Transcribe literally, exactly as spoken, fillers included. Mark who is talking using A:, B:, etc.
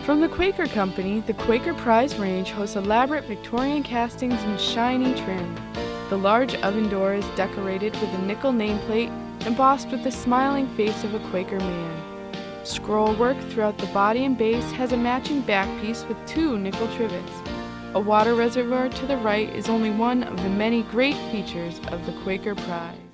A: From the Quaker Company, the Quaker Prize range hosts elaborate Victorian castings in shiny trim. The large oven door is decorated with a nickel nameplate embossed with the smiling face of a Quaker man. Scroll work throughout the body and base has a matching back piece with two nickel trivets. A water reservoir to the right is only one of the many great features of the Quaker Prize.